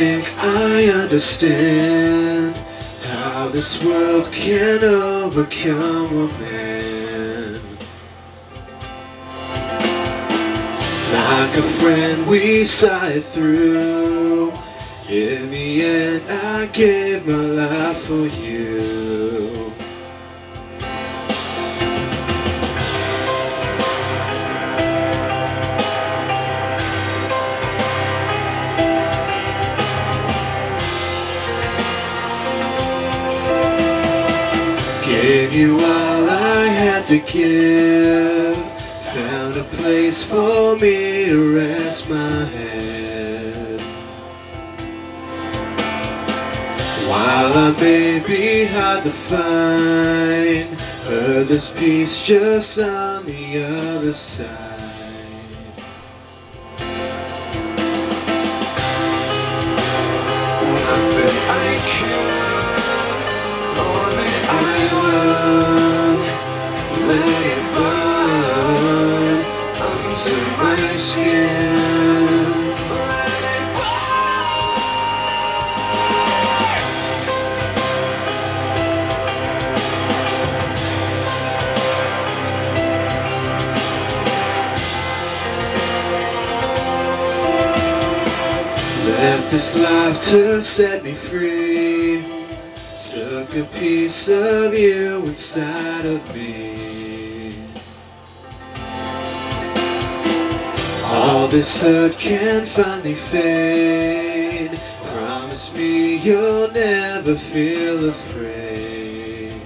think I understand how this world can overcome a man. Like a friend we saw it through. In the end I gave my life for you. Gave you all I had to give. Found a place for me to rest my head. While I may be hard to find, heard there's peace just on the other side. Nothing I can, only I will let it burn under my skin. Left this life to set me free. Took a piece of you inside of me. All this hurt can finally fade. Promise me you'll never feel afraid.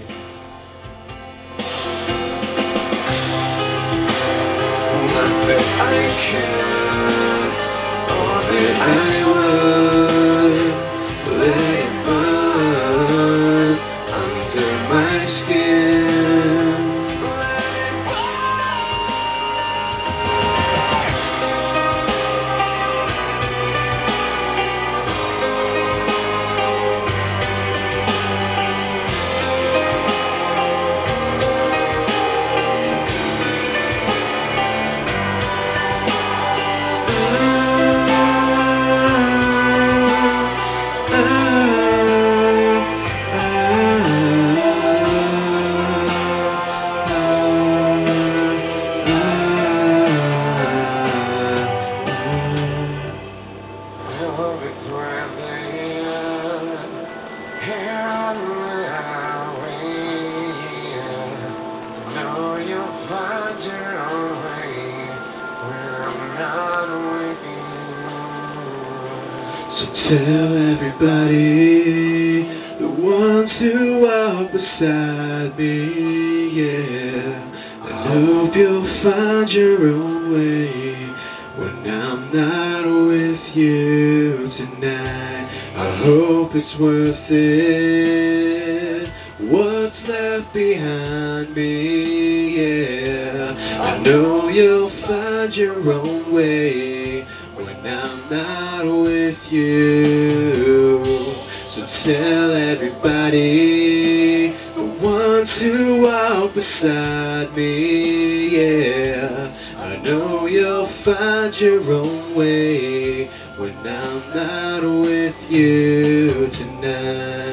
Not that I can, or that I would let it burn under my skin. So tell everybody, the ones who walk beside me, yeah, I hope you'll find your own way when I'm not with you tonight. I hope it's worth it, what's left behind me, yeah. I know you'll find your own way when I'm not with you. So tell everybody, the ones who walk beside me, yeah, I know you'll find your own way when I'm not with you tonight.